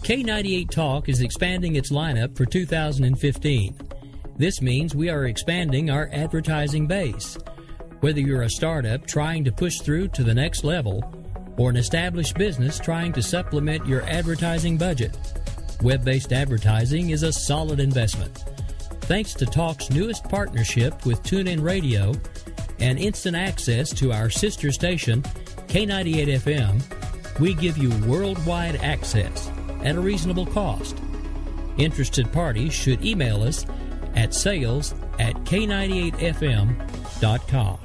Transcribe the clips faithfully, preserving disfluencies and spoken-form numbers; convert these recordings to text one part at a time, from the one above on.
K ninety-eight Talk is expanding its lineup for two thousand fifteen. This means we are expanding our advertising base. Whether you're a startup trying to push through to the next level, or an established business trying to supplement your advertising budget, web-based advertising is a solid investment. Thanks to Talk's newest partnership with TuneIn Radio and instant access to our sister station, K ninety-eight F M, we give you worldwide access at a reasonable cost. Interested parties should email us at sales at k ninety-eight f m dot com.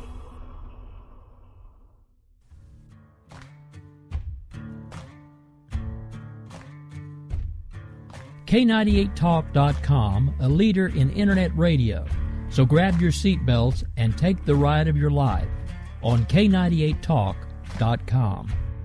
K ninety-eight talk dot com, a leader in internet radio. So grab your seatbelts and take the ride of your life on k ninety-eight talk dot com.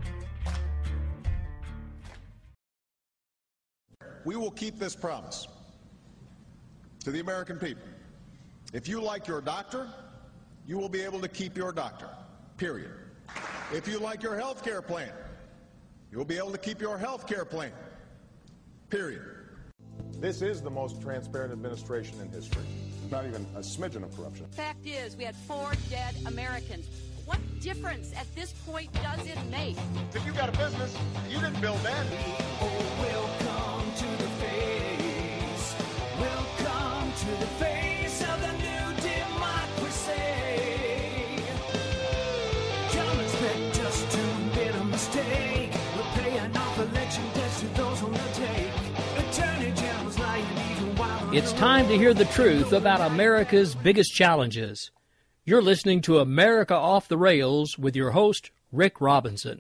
We will keep this promise to the American people. If you like your doctor, you will be able to keep your doctor, period. If you like your health care plan, you will be able to keep your health care plan, period. This is the most transparent administration in history. Not even a smidgen of corruption. Fact is, we had four dead Americans. What difference at this point does it make? If you got a business, you didn't build that. Oh, welcome to the face. Welcome to the face of the new democracy. Don't expect us to admit a mistake. We're paying off election debts to those who will take. Attorney General's lying even while It's time to hear the truth about America's biggest challenges. You're listening to America Off the Rails with your host, Rick Robinson.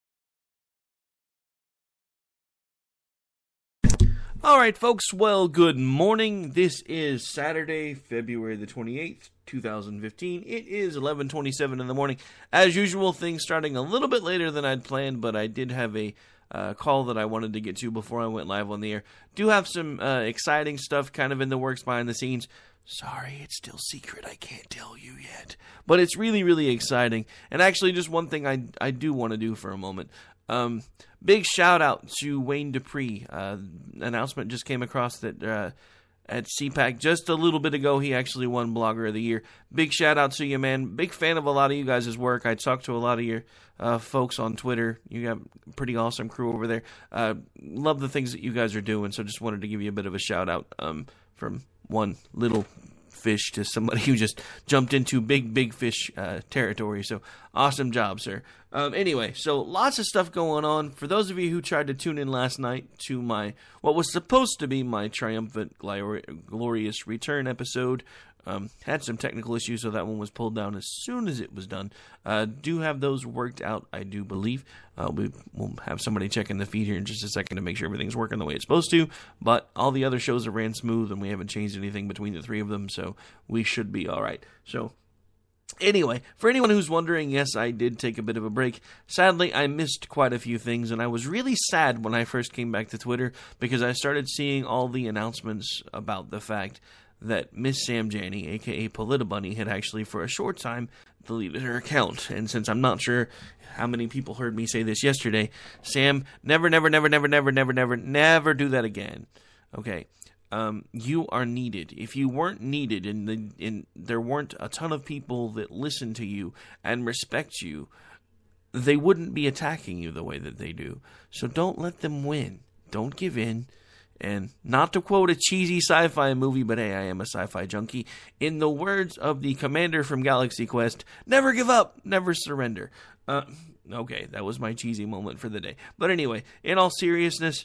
All right, folks. Well, good morning. This is Saturday, February the twenty-eighth, two thousand fifteen. It is eleven twenty-seven in the morning. As usual, things starting a little bit later than I'd planned, but I did have a uh, call that I wanted to get to before I went live on the air. Do have some uh, exciting stuff kind of in the works behind the scenes. Sorry, it's still secret. I can't tell you yet. But it's really, really exciting. And actually, just one thing I, I do want to do for a moment. Um, big shout out to Wayne Dupree. Uh, announcement just came across that uh, at C PAC just a little bit ago, he actually won Blogger of the Year. Big shout out to you, man. Big fan of a lot of you guys' work. I talked to a lot of your uh, folks on Twitter. You got a pretty awesome crew over there. Uh, love the things that you guys are doing. So just wanted to give you a bit of a shout out um, from one little fish to somebody who just jumped into big, big fish uh, territory. So awesome job, sir. Um, anyway, so lots of stuff going on. For those of you who tried to tune in last night to my, what was supposed to be my triumphant, glorious return episode, um, had some technical issues, so that one was pulled down as soon as it was done. Uh, do have those worked out, I do believe. Uh, we, we'll have somebody checking the feed here in just a second to make sure everything's working the way it's supposed to. But all the other shows have ran smooth, and we haven't changed anything between the three of them, so we should be all right. So anyway, for anyone who's wondering, yes, I did take a bit of a break. Sadly, I missed quite a few things, and I was really sad when I first came back to Twitter because I started seeing all the announcements about the fact that Miss Sam Janney, a k a. Politibunny, had actually for a short time deleted her account. And since I'm not sure how many people heard me say this yesterday, Sam, never, never, never, never, never, never, never, never do that again. Okay. Um, you are needed. If you weren't needed and the, and there weren't a ton of people that listen to you and respect you, they wouldn't be attacking you the way that they do. So don't let them win. Don't give in. And not to quote a cheesy sci-fi movie, but hey, I am a sci-fi junkie. In the words of the commander from Galaxy Quest, never give up, never surrender. Uh, okay, that was my cheesy moment for the day. But anyway, in all seriousness,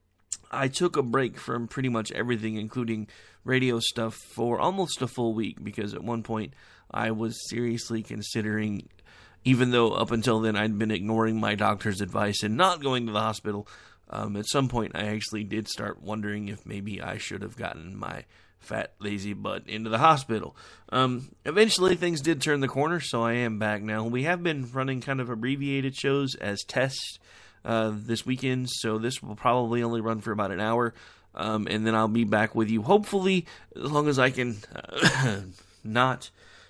I took a break from pretty much everything, including radio stuff, for almost a full week, because at one point I was seriously considering, even though up until then I'd been ignoring my doctor's advice and not going to the hospital, um, at some point I actually did start wondering if maybe I should have gotten my fat, lazy butt into the hospital. Um, eventually things did turn the corner, so I am back now. We have been running kind of abbreviated shows as tests uh, this weekend, so this will probably only run for about an hour, um, and then I'll be back with you, hopefully, as long as I can uh, not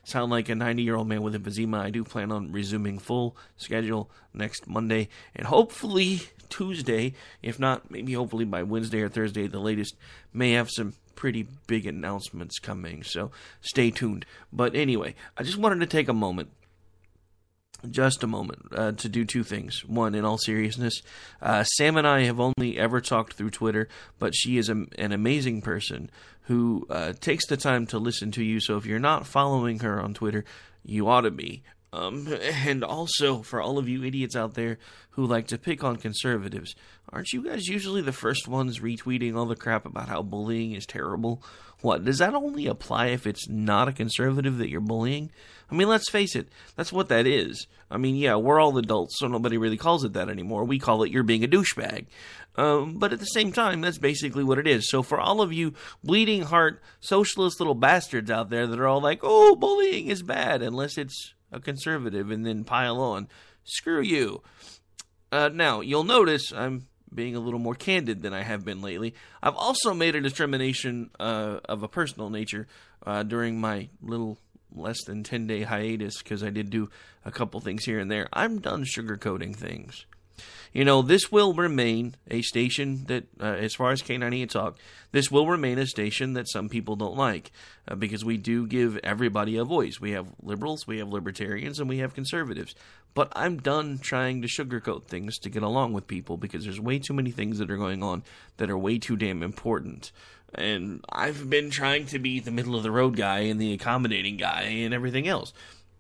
sound like a ninety-year-old man with emphysema. I do plan on resuming full schedule next Monday, and hopefully Tuesday, if not, maybe hopefully by Wednesday or Thursday, the latest, may have some pretty big announcements coming, so stay tuned. But anyway, I just wanted to take a moment, just a moment, uh, to do two things. One, in all seriousness, uh, Sam and I have only ever talked through Twitter, but she is a, an amazing person who uh, takes the time to listen to you, so if you're not following her on Twitter, you ought to be. Um, and also, for all of you idiots out there who like to pick on conservatives, aren't you guys usually the first ones retweeting all the crap about how bullying is terrible? What, does that only apply if it's not a conservative that you're bullying? I mean, let's face it, that's what that is. I mean, yeah, we're all adults, so nobody really calls it that anymore. We call it you're being a douchebag. Um, but at the same time, that's basically what it is. So for all of you bleeding heart, socialist little bastards out there that are all like, oh, bullying is bad, unless it's a conservative, and then pile on, screw you. Uh, now, you'll notice I'm being a little more candid than I have been lately. I've also made a determination uh, of a personal nature uh, during my little less than ten-day hiatus, because I did do a couple things here and there. I'm done sugarcoating things. You know, this will remain a station that, uh, as far as K ninety-eight Talk, this will remain a station that some people don't like, uh, because we do give everybody a voice. We have liberals, we have libertarians, and we have conservatives. But I'm done trying to sugarcoat things to get along with people, because there's way too many things that are going on that are way too damn important. And I've been trying to be the middle-of-the-road guy and the accommodating guy and everything else.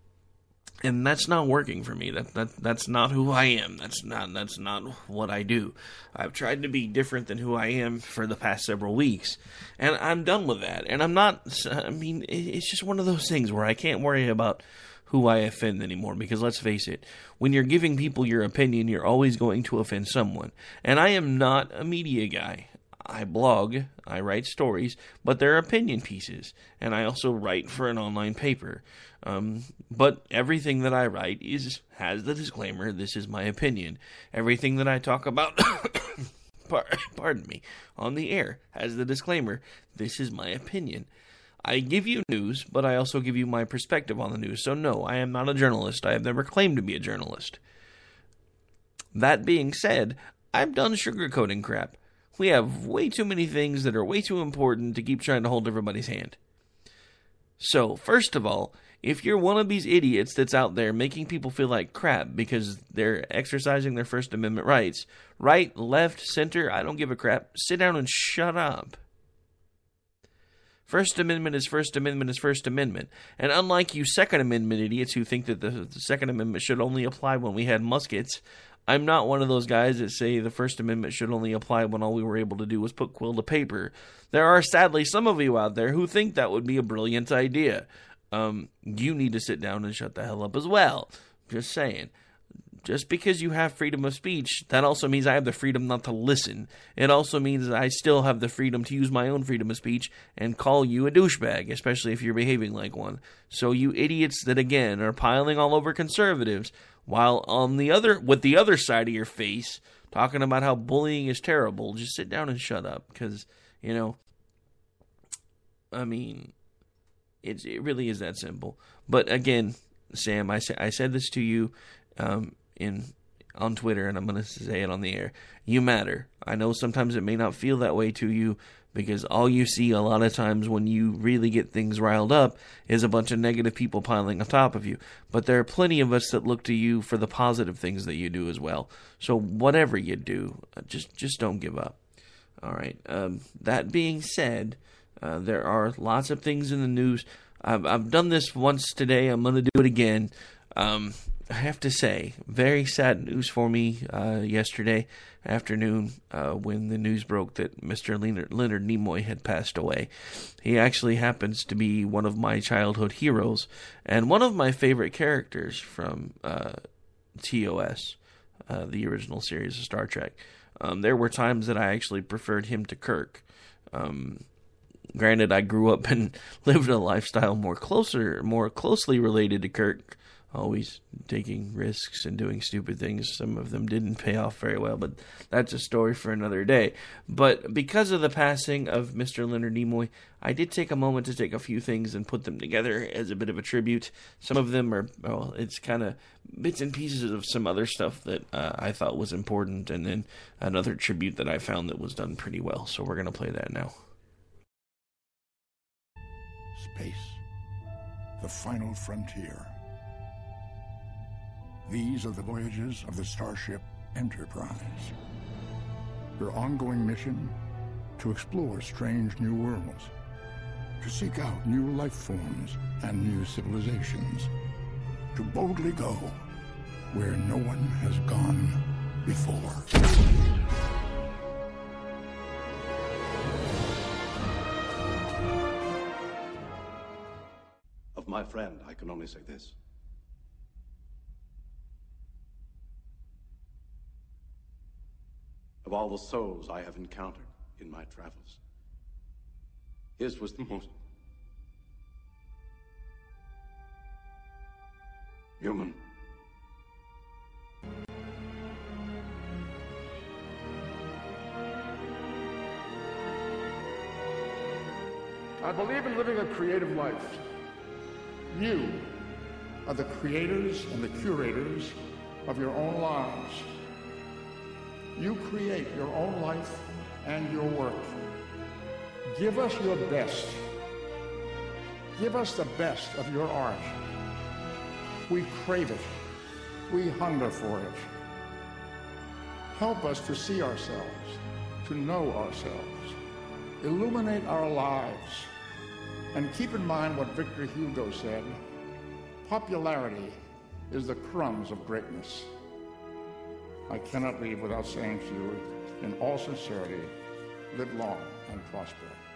And that's not working for me. That that that's not who I am. That's not that's not what I do. I've tried to be different than who I am for the past several weeks, and I'm done with that. And I'm not. I mean, it's just one of those things where I can't worry about who I offend anymore, because let's face it, when you're giving people your opinion, you're always going to offend someone. And I am not a media guy. I blog, I write stories, but they're opinion pieces, and I also write for an online paper. Um, but everything that I write is has the disclaimer, this is my opinion. Everything that I talk about, pardon me, on the air has the disclaimer, this is my opinion. I give you news, but I also give you my perspective on the news. So no, I am not a journalist. I have never claimed to be a journalist. That being said, I'm done sugarcoating crap. We have way too many things that are way too important to keep trying to hold everybody's hand. So, first of all, if you're one of these idiots that's out there making people feel like crap because they're exercising their First Amendment rights, right, left, center, I don't give a crap, sit down and shut up. First Amendment is First Amendment is First Amendment. And unlike you Second Amendment idiots who think that the, the Second Amendment should only apply when we had muskets, I'm not one of those guys that say the First Amendment should only apply when all we were able to do was put quill to paper. There are sadly some of you out there who think that would be a brilliant idea. Um, you need to sit down and shut the hell up as well. Just saying. Just because you have freedom of speech, that also means I have the freedom not to listen. It also means that I still have the freedom to use my own freedom of speech and call you a douchebag, especially if you're behaving like one. So you idiots that, again, are piling all over conservatives, while on the other, with the other side of your face, talking about how bullying is terrible, just sit down and shut up. Because, you know, I mean, it's, it really is that simple. But again, Sam, I, sa- I said this to you um, in on Twitter, and I'm going to say it on the air. You matter. I know sometimes it may not feel that way to you, because all you see a lot of times when you really get things riled up is a bunch of negative people piling on top of you. But there are plenty of us that look to you for the positive things that you do as well. So whatever you do, just just don't give up. All right. Um, that being said, uh, there are lots of things in the news. I've, I've done this once today. I'm going to do it again. Um, I have to say, very sad news for me uh, yesterday afternoon uh, when the news broke that Mister Leonard, Leonard Nimoy had passed away. He actually happens to be one of my childhood heroes and one of my favorite characters from uh, T O S, uh, the original series of Star Trek. Um, there were times that I actually preferred him to Kirk. Um, granted, I grew up and lived a lifestyle more closer, more closely related to Kirk always taking risks and doing stupid things. Some of them didn't pay off very well, but that's a story for another day. But because of the passing of Mister Leonard Nimoy, I did take a moment to take a few things and put them together as a bit of a tribute. Some of them are, well, it's kind of bits and pieces of some other stuff that uh, I thought was important, and then another tribute that I found that was done pretty well. So we're going to play that now. Space, the final frontier. These are the voyages of the Starship Enterprise. Her ongoing mission, to explore strange new worlds, to seek out new life forms and new civilizations, to boldly go where no one has gone before. Of my friend, I can only say this. Of all the souls I have encountered in my travels, his was the most human. I believe in living a creative life. You are the creators and the curators of your own lives. You create your own life and your work. Give us your best. Give us the best of your art. We crave it. We hunger for it. Help us to see ourselves, to know ourselves. Illuminate our lives. And keep in mind what Victor Hugo said, popularity is the crumbs of greatness. I cannot leave without saying to you, in all sincerity, live long and prosper.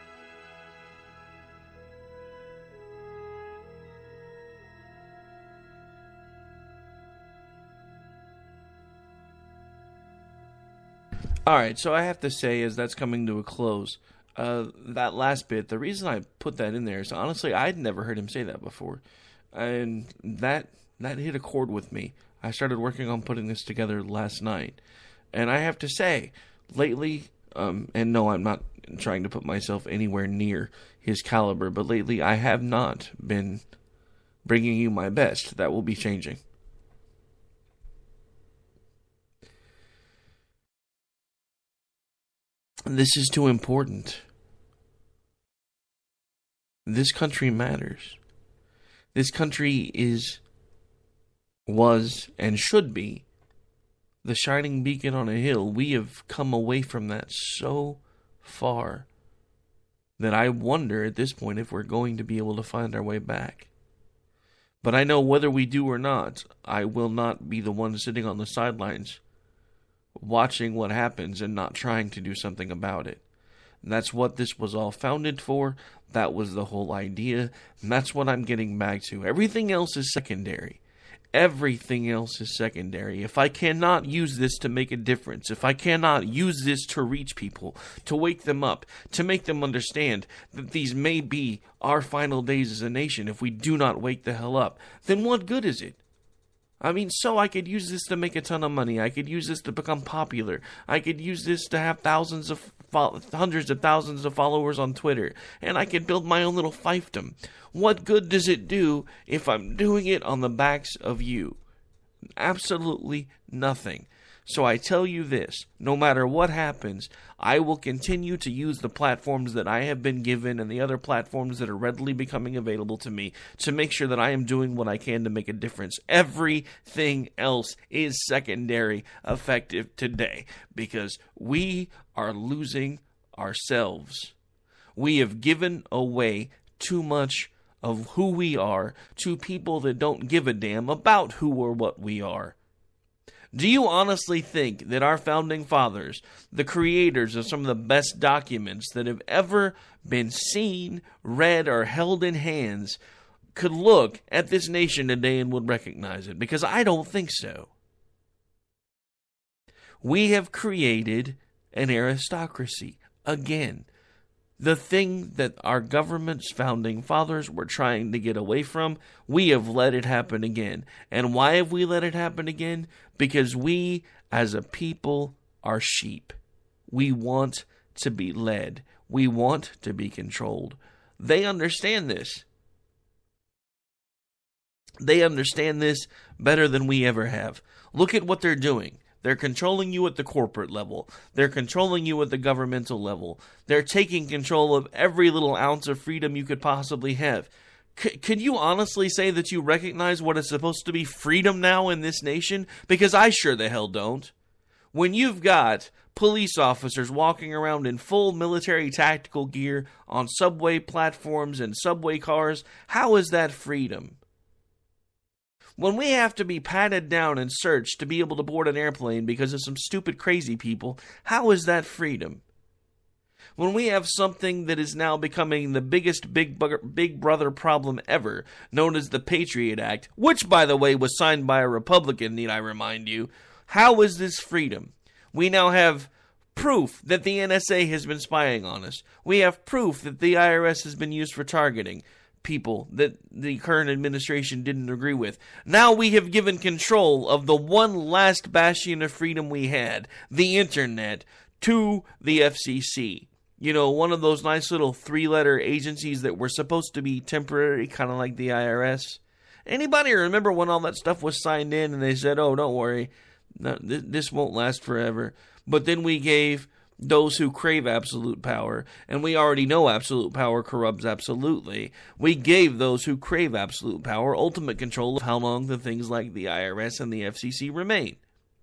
All right, so I have to say, as that's coming to a close, uh, that last bit, the reason I put that in there is, honestly, I'd never heard him say that before. And that that hit a chord with me. I started working on putting this together last night. And I have to say, lately, um, and no, I'm not trying to put myself anywhere near his caliber, but lately I have not been bringing you my best. That will be changing. This is too important. This country matters. This country is, was, and should be the shining beacon on a hill. We have come away from that so far that I wonder at this point if we're going to be able to find our way back. But I know whether we do or not, I will not be the one sitting on the sidelines watching what happens and not trying to do something about it. And that's what this was all founded for. That was the whole idea. And that's what I'm getting back to. Everything else is secondary. Everything else is secondary. If I cannot use this to make a difference, if I cannot use this to reach people, to wake them up, to make them understand that these may be our final days as a nation if we do not wake the hell up, then what good is it? I mean, so I could use this to make a ton of money. I could use this to become popular. I could use this to have thousands of, hundreds of thousands of followers on Twitter. And I could build my own little fiefdom. What good does it do if I'm doing it on the backs of you? Absolutely nothing. So I tell you this, no matter what happens, I will continue to use the platforms that I have been given and the other platforms that are readily becoming available to me to make sure that I am doing what I can to make a difference. Everything else is secondary, effective today, because we are losing ourselves. We have given away too much of who we are to people that don't give a damn about who or what we are. Do you honestly think that our founding fathers, the creators of some of the best documents that have ever been seen, read, or held in hands, could look at this nation today and would recognize it? Because I don't think so. We have created an aristocracy again. The thing that our government's founding fathers were trying to get away from, we have let it happen again. And why have we let it happen again? Because we, as a people, are sheep. We want to be led. We want to be controlled. They understand this. They understand this better than we ever have. Look at what they're doing. They're controlling you at the corporate level. They're controlling you at the governmental level. They're taking control of every little ounce of freedom you could possibly have. C- can you honestly say that you recognize what is supposed to be freedom now in this nation? Because I sure the hell don't. When you've got police officers walking around in full military tactical gear on subway platforms and subway cars, how is that freedom? When we have to be patted down and searched to be able to board an airplane because of some stupid crazy people, how is that freedom? When we have something that is now becoming the biggest big, big brother problem ever, known as the Patriot Act, which, by the way, was signed by a Republican, need I remind you, how is this freedom? We now have proof that the N S A has been spying on us. We have proof that the I R S has been used for targeting people that the current administration didn't agree with. Now we have given control of the one last bastion of freedom we had, the internet, to the F C C. You know, one of those nice little three-letter agencies that were supposed to be temporary, kind of like the I R S. Anybody remember when all that stuff was signed in and they said, oh, don't worry, no, th- this won't last forever. But then we gave those who crave absolute power, and we already know absolute power corrupts absolutely. We gave those who crave absolute power ultimate control of how long the things like the I R S and the F C C remain.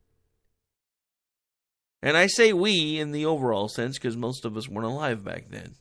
And I say we in the overall sense because most of us weren't alive back then.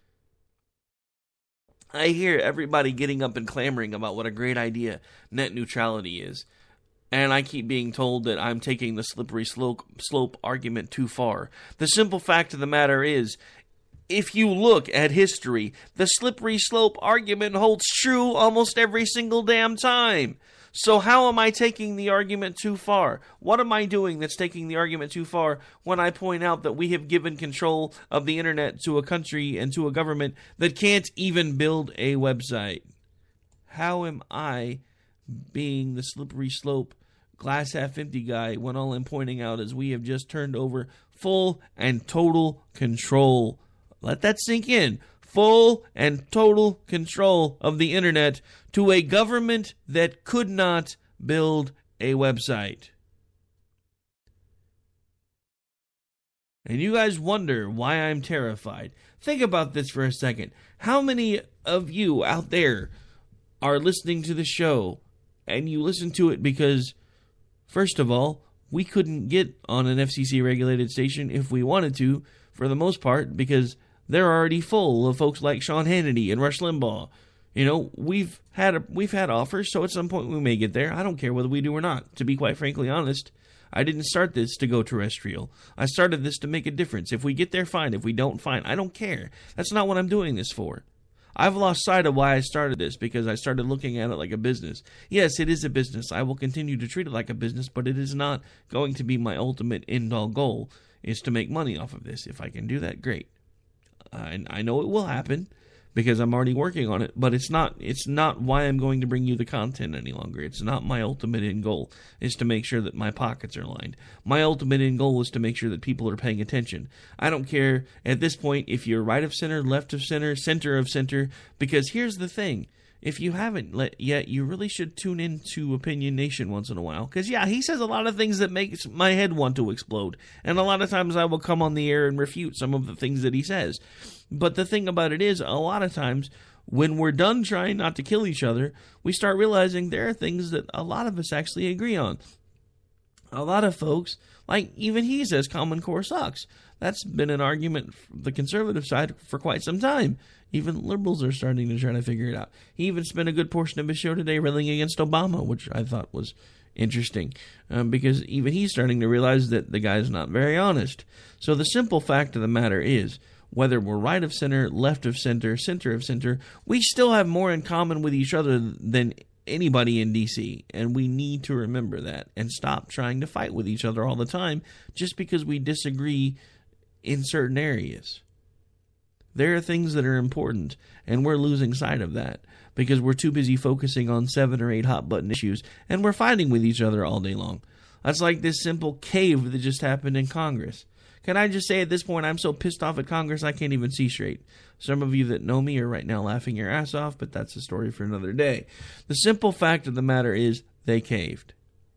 I hear everybody getting up and clamoring about what a great idea net neutrality is. And I keep being told that I'm taking the slippery slope, slope argument too far. The simple fact of the matter is, if you look at history, the slippery slope argument holds true almost every single damn time. So how am I taking the argument too far? What am I doing that's taking the argument too far when I point out that we have given control of the internet to a country and to a government that can't even build a website? How am I being the slippery slope glass half empty guy when all I'm pointing out is we have just turned over full and total control? Let that sink in. Full and total control of the internet to a government that could not build a website. And you guys wonder why I'm terrified. Think about this for a second. How many of you out there are listening to the show and you listen to it because, first of all, we couldn't get on an F C C-regulated station if we wanted to, for the most part, because they're already full of folks like Sean Hannity and Rush Limbaugh. You know, we've had a, we've had offers, so at some point we may get there. I don't care whether we do or not. To be quite frankly honest, I didn't start this to go terrestrial. I started this to make a difference. If we get there, fine. If we don't, fine. I don't care. That's not what I'm doing this for. I've lost sight of why I started this, because I started looking at it like a business. Yes, it is a business. I will continue to treat it like a business, but it is not going to be my ultimate end-all goal, is to make money off of this. If I can do that, great. I, I know it will happen because I'm already working on it, but it's not it's not why I'm going to bring you the content any longer. It's not my ultimate end goal, is to make sure that my pockets are lined. My ultimate end goal is to make sure that people are paying attention. I don't care at this point if you're right of center, left of center, center of center, because here's the thing. If you haven't let yet, you really should tune into Opinion Nation once in a while. Because, yeah, he says a lot of things that makes my head want to explode. And a lot of times I will come on the air and refute some of the things that he says. But the thing about it is, a lot of times, when we're done trying not to kill each other, we start realizing there are things that a lot of us actually agree on. A lot of folks, like even he says Common Core sucks. That's been an argument from the conservative side for quite some time. Even liberals are starting to try to figure it out. He even spent a good portion of his show today railing against Obama, which I thought was interesting, um, because even he's starting to realize that the guy's not very honest. So the simple fact of the matter is, whether we're right of center, left of center, center of center, we still have more in common with each other than anybody in D C, and we need to remember that and stop trying to fight with each other all the time just because we disagree in certain areas. There are things that are important, and we're losing sight of that because we're too busy focusing on seven or eight hot-button issues, and we're fighting with each other all day long. That's like this simple cave that just happened in Congress. Can I just say at this point, I'm so pissed off at Congress, I can't even see straight. Some of you that know me are right now laughing your ass off, but that's a story for another day. The simple fact of the matter is they caved.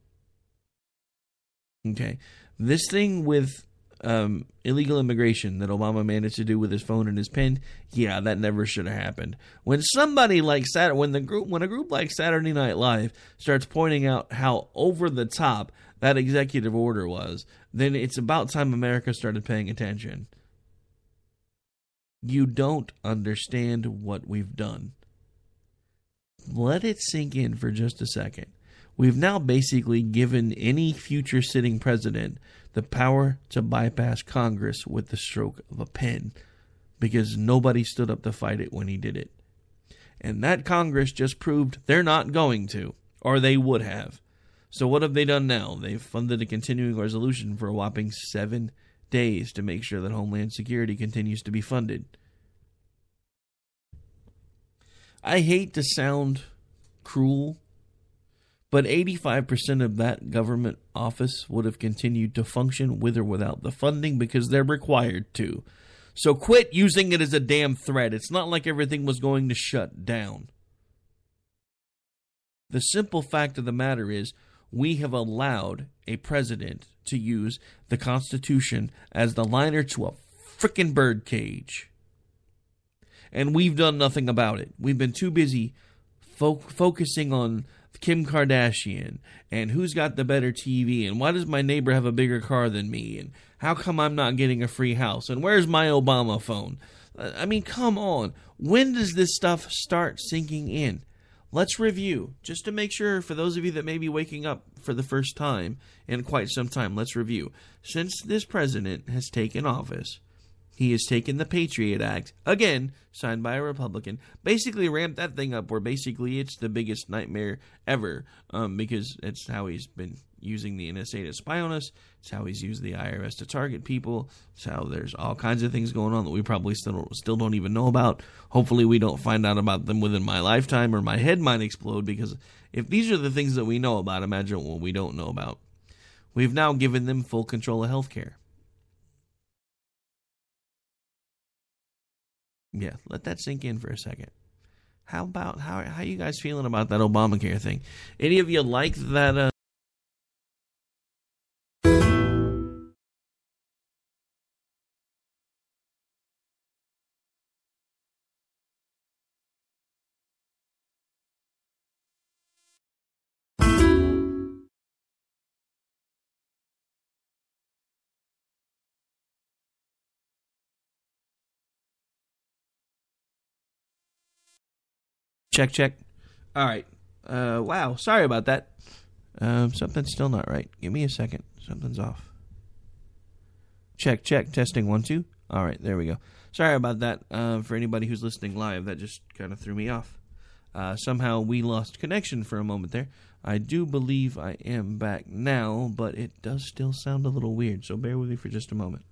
Okay. This thing with um, illegal immigration that Obama managed to do with his phone and his pen, yeah, that never should have happened. When somebody like Saturday, when the group, when a group like Saturday Night Live starts pointing out how over the top that executive order was, then it's about time America started paying attention. You don't understand what we've done. Let it sink in for just a second. We've now basically given any future sitting president the power to bypass Congress with the stroke of a pen because nobody stood up to fight it when he did it. And that Congress just proved they're not going to, or they would have. So what have they done now? They've funded a continuing resolution for a whopping seven days to make sure that Homeland Security continues to be funded. I hate to sound cruel, but eighty-five percent of that government office would have continued to function with or without the funding because they're required to. So quit using it as a damn threat. It's not like everything was going to shut down. The simple fact of the matter is, we have allowed a president to use the Constitution as the liner to a frickin' birdcage. And we've done nothing about it. We've been too busy fo- focusing on Kim Kardashian and who's got the better T V and why does my neighbor have a bigger car than me and how come I'm not getting a free house and where's my Obama phone? I mean, come on. When does this stuff start sinking in? Let's review, just to make sure, for those of you that may be waking up for the first time in quite some time, let's review. Since this president has taken office, he has taken the Patriot Act, again, signed by a Republican, basically ramped that thing up where basically it's the biggest nightmare ever, um, because it's how he's been using the N S A to spy on us. It's how he's used the I R S to target people. It's how there's all kinds of things going on that we probably still don't, still don't even know about. Hopefully we don't find out about them within my lifetime or my head might explode, because if these are the things that we know about, imagine what we don't know about. We've now given them full control of healthcare. Yeah, let that sink in for a second. How about, how how you guys feeling about that Obamacare thing? Any of you like that? Uh, Check, check. All right. Uh, wow. Sorry about that. Um, something's still not right. Give me a second. Something's off. Check, check. Testing one, two. All right. There we go. Sorry about that. Uh, for anybody who's listening live, that just kind of threw me off. Uh, somehow we lost connection for a moment there. I do believe I am back now, but it does still sound a little weird, so bear with me for just a moment.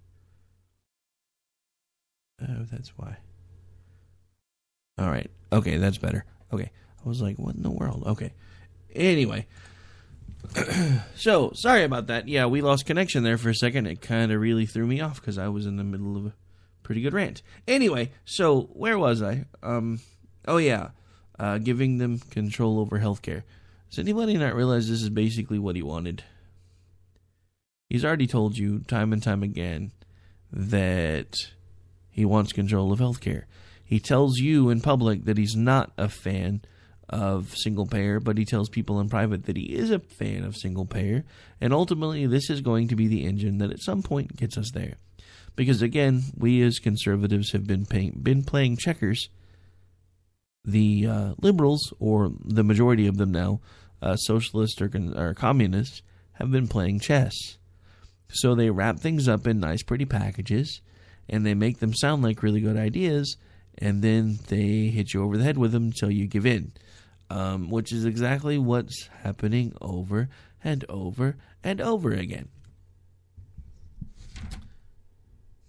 Oh, that's why. All right. Okay, that's better. Okay. I was like, what in the world? Okay. Anyway. So, sorry about that. Yeah, we lost connection there for a second. It kind of really threw me off because I was in the middle of a pretty good rant. Anyway, so where was I? Um, oh, yeah. Uh, giving them control over healthcare. Does anybody not realize this is basically what he wanted? He's already told you time and time again that he wants control of healthcare. He tells you in public that he's not a fan of single payer, but he tells people in private that he is a fan of single payer. And ultimately, this is going to be the engine that at some point gets us there. Because again, we as conservatives have been paying, been playing checkers. The uh, liberals, or the majority of them now, uh, socialists or, con- or communists, have been playing chess. So they wrap things up in nice, pretty packages, and they make them sound like really good ideas, and then they hit you over the head with them until you give in, um, which is exactly what's happening over and over and over again.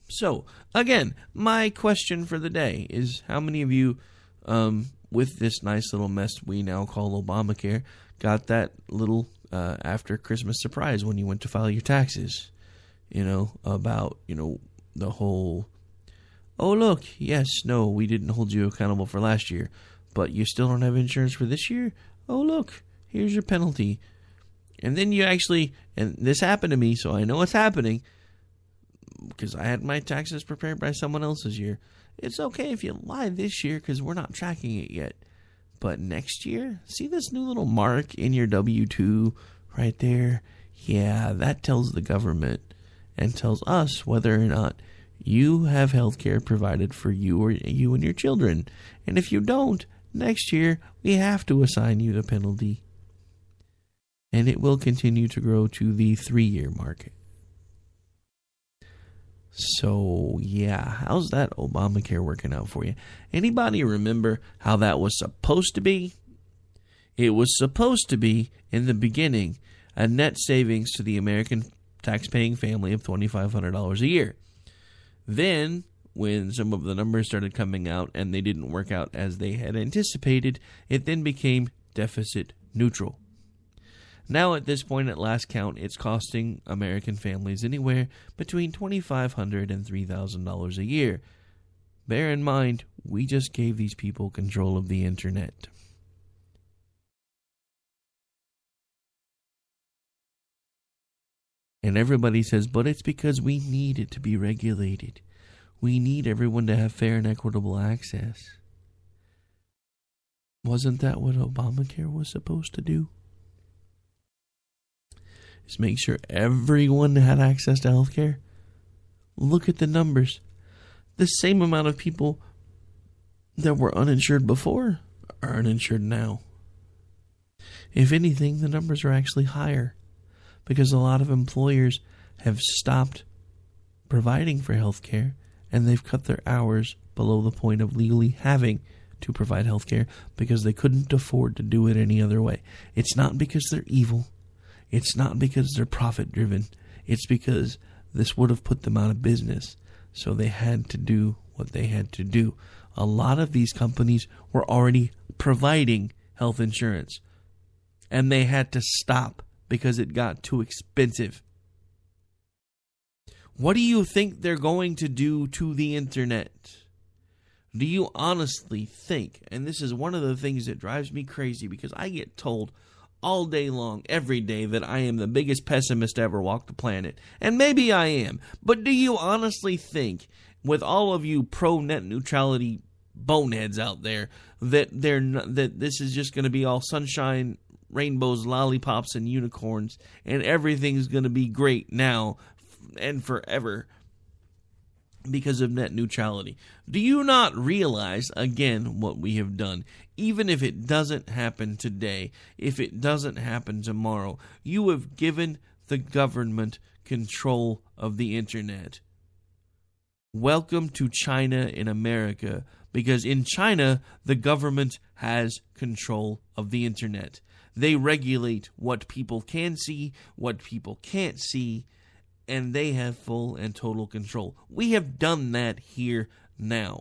So, again, my question for the day is how many of you, um, with this nice little mess we now call Obamacare, got that little uh, after Christmas surprise when you went to file your taxes? You know, about, you know, the whole, oh, look, yes, no, we didn't hold you accountable for last year, but you still don't have insurance for this year? Oh, look, here's your penalty. And then you actually, and this happened to me, so I know it's happening, because I had my taxes prepared by someone else's year. It's okay if you lie this year because we're not tracking it yet. But next year, see this new little mark in your W two right there? Yeah, that tells the government and tells us whether or not you have health care provided for you or you and your children. And if you don't, next year we have to assign you the penalty. And it will continue to grow to the three-year mark. So, yeah, how's that Obamacare working out for you? Anybody remember how that was supposed to be? It was supposed to be, in the beginning, a net savings to the American tax-paying family of twenty-five hundred dollars a year. Then, when some of the numbers started coming out and they didn't work out as they had anticipated, it then became deficit neutral. Now, at this point, at last count, it's costing American families anywhere between twenty-five hundred dollars and three thousand dollars a year. Bear in mind, we just gave these people control of the internet. And everybody says, but it's because we need it to be regulated. We need everyone to have fair and equitable access. Wasn't that what Obamacare was supposed to do? Is make sure everyone had access to health care. Look at the numbers. The same amount of people that were uninsured before are uninsured now. If anything, the numbers are actually higher because a lot of employers have stopped providing for health care and they've cut their hours below the point of legally having to provide health care because they couldn't afford to do it any other way. It's not because they're evil. It's not because they're profit-driven. It's because this would have put them out of business. So they had to do what they had to do. A lot of these companies were already providing health insurance. And they had to stop because it got too expensive. What do you think they're going to do to the internet? Do you honestly think, and this is one of the things that drives me crazy because I get told all day long, every day, that I am the biggest pessimist to ever walk the planet. And maybe I am. But do you honestly think, with all of you pro-net neutrality boneheads out there, that they're not, that this is just going to be all sunshine, rainbows, lollipops, and unicorns, and everything's going to be great now and forever because of net neutrality? Do you not realize, again, what we have done? Even if it doesn't happen today, if it doesn't happen tomorrow, you have given the government control of the internet. Welcome to China in America, because in China, the government has control of the internet. They regulate what people can see, what people can't see, and they have full and total control. We have done that here now.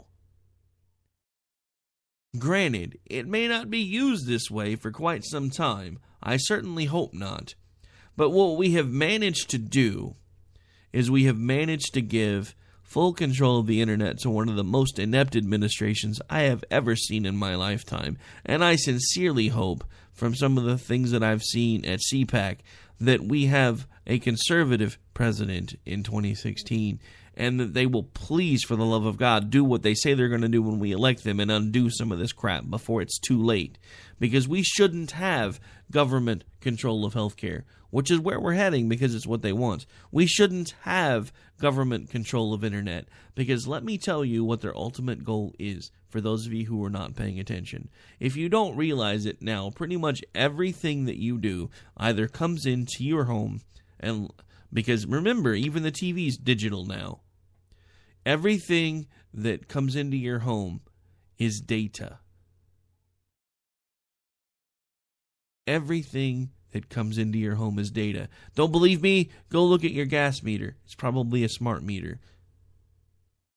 Granted, it may not be used this way for quite some time. I certainly hope not. But what we have managed to do is we have managed to give full control of the internet to one of the most inept administrations I have ever seen in my lifetime. And I sincerely hope, from some of the things that I've seen at C PAC, that we have a conservative president in twenty sixteen, and that they will please, for the love of God, do what they say they're going to do when we elect them and undo some of this crap before it's too late. Because we shouldn't have government control of healthcare, which is where we're heading because it's what they want. We shouldn't have government control of internet, because let me tell you what their ultimate goal is, for those of you who are not paying attention. If you don't realize it now, pretty much everything that you do either comes into your home, and because remember, even the T V's digital now. Everything that comes into your home is data. Everything that comes into your home is data. Don't believe me? Go look at your gas meter. It's probably a smart meter.